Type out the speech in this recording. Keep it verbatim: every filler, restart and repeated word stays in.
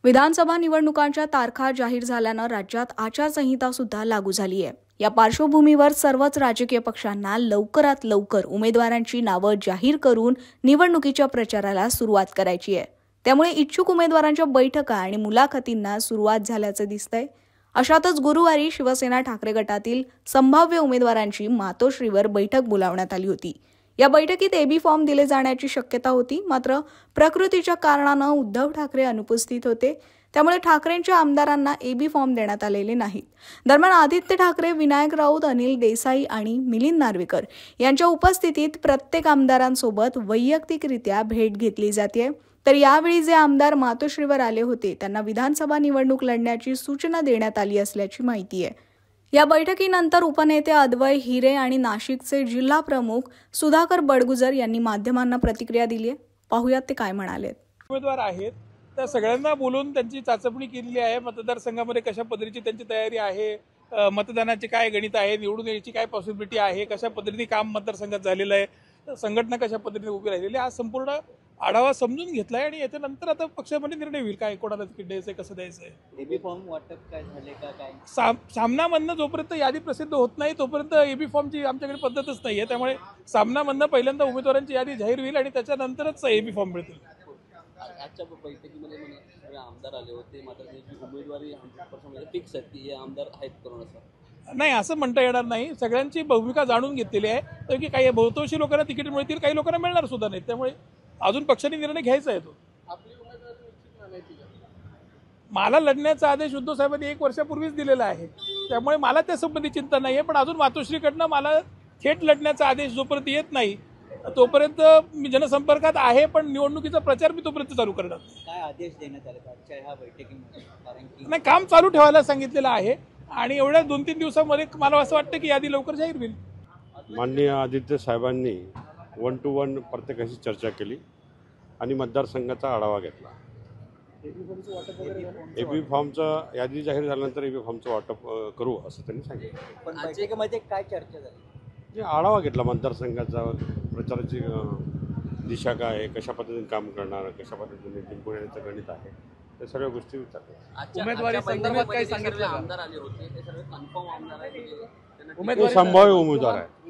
विधानसभा निवडणुकांच्या तारखा जाहीर झाल्यानं राज्यात आचारसंहिता सुद्धा लागू झाली आहे। या पार्श्वभूमीवर सर्वच राजकीय पक्षांना लवकरात लवकर उमेदवारांची नावं जाहीर करून निवडणुकीच्या प्रचाराला सुरुवात करायची आहे। त्यामुळे इच्छुक उमेदवारांच्या बैठका आणि मुलाखतींना सुरुवात झाल्याचं दिसतंय। अशातच गुरुवारी शिवसेना ठाकरे गटातील संभाव्य उमेदवारांची मातोश्रीवर बैठक बोलावण्यात आली होती। या बैठकीत एबी फॉर्म दिले जाण्याची शक्यता होती, मात्र प्रकृतीच्या कारणानं उद्धव ठाकरे अनुपस्थित होते। त्यामुळे ठाकरेंच्या आमदारांना एबी फॉर्म देण्यात आलेले नाहीत। दरम्यान आदित्य ठाकरे, विनायक राऊत, अनिल देसाई आणि मिलिंद नार्वेकर यांच्या उपस्थितीत प्रत्येक आमदारांसोबत वैयक्तिकरित्या भेट घेतली जाते। तर यावेळी जे आमदार मातोश्रीवर आले होते त्यांना विधानसभा निवडणूक लढण्याची सूचना देण्यात आली असल्याची माहिती आहे। या बैठकीनंतर उपनेते अद्वय हिरे आणि नाशिकचे जिल्हा प्रमुख सुधाकर बडगुजर यांनी माध्यमांना प्रतिक्रिया दिली आहे। पाहूयात ते काय म्हणाले। उमेदवार आहेत त्या सगळ्यांना बोलून त्यांची चाचपणी केलेली आहे। मतदारसंघामध्ये कशा पद्धतीची त्यांची तयारी आहे, मतदानाचे काय गणित आहे, निवडून यायची काय पॉसिबिलिटी आहे, कशा पद्धतीने काम मतदारसंघात झालेलं आहे, संघटना कशा पद्धतीने उभी राहिलेली, हा संपूर्ण आढावा समजून घेतलाय आणि याच्यानंतर आता पक्षामध्ये निर्णय होईल काय कोणाला तिकीट द्यायचंय, कसं द्यायचंय। एबी फॉर्म वाटप काय झाले का काय साम सामनामधनं जोपर्यंत यादी प्रसिद्ध होत नाही तोपर्यंत एबी फॉर्मची आमच्याकडे पद्धतच नाहीये। त्यामुळे सामनामधनं पहिल्यांदा उमेदवारांची यादी जाहीर होईल आणि त्याच्यानंतरच एबी फॉर्म मिळतील। आजच्या बैठकीमध्ये सगळे आमदार आले होते, मात्र त्याची उमेदवारी हंड्रेड पर्सेंट फिक्स आहे की हे आमदार आहेत करोनाचा नाही असं म्हणता येणार नाही। सगळ्यांची भूमिका जाणून घेतलेली आहे तर की काही बहुतांशी लोकांना तिकीट मिळतील, काही लोकांना मिळणार सुद्धा नाही। त्यामुळे अजून पक्षाने निर्णय घ्यायचा आहे तो। मला लढण्याचा आदेश उद्धव साहेबांनी एक वर्षापूर्वीच दिलेला आहे, त्यामुळे मला त्या संबंधी चिंता नाही आहे। पण अजून मातोश्रीकडनं मला थेट लढण्याचा आदेश जोपर्यंत येत नाही तोपर्यंत मी जनसंपर्कात आहे, पण निवडणुकीचा प्रचार मी तोपर्यंत चालू करणार। काय आदेश देण्यात आले आजच्या ह्या बैठकीमध्ये? कारण की नाही, काम चालू ठेवायला सांगितलेलं आहे आणि एवढ्या दोन तीन दिवसामध्ये मला असं वाटतं की यादी लवकर जाहीर होईल। माननीय आदित्य साहेबांनी वन टू वन प्रत्येकाशी चर्चा केली आणि मतदारसंघाचा आढावा घेतला। एबी फॉर्मचं यादी जाहीर झाल्यानंतर एबी फॉर्मचं वाटप करू असं त्यांनी सांगितलं। पण बैठकीमध्ये काय चर्चा झाली? जे आढावा घेतला मतदारसंघाचा, प्रचाराची दिशा काय आहे, कशा पद्धतीने काम करणार, कशा पद्धतीने जिंकून येण्याचं गणित आहे, त्या सर्व गोष्टी विचारल्या। उमेदवारी संदर्भात काय सांगितलं? आमदार आले होते ते सर्व कन्फर्म आमदार आहेत, संभाव्य उमेदवार आहे।